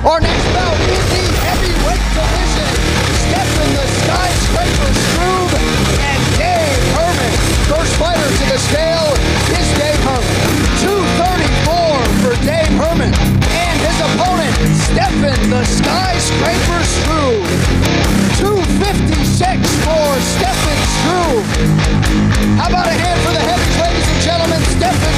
Our next bout in the heavyweight division, Stefan the Skyscraper Struve and Dave Herman. First fighter to the scale is Dave Herman. 234 for Dave Herman. And his opponent, Stefan the Skyscraper Struve. 256 for Stefan Struve. How about a hand for the heavies, ladies and gentlemen? Stefan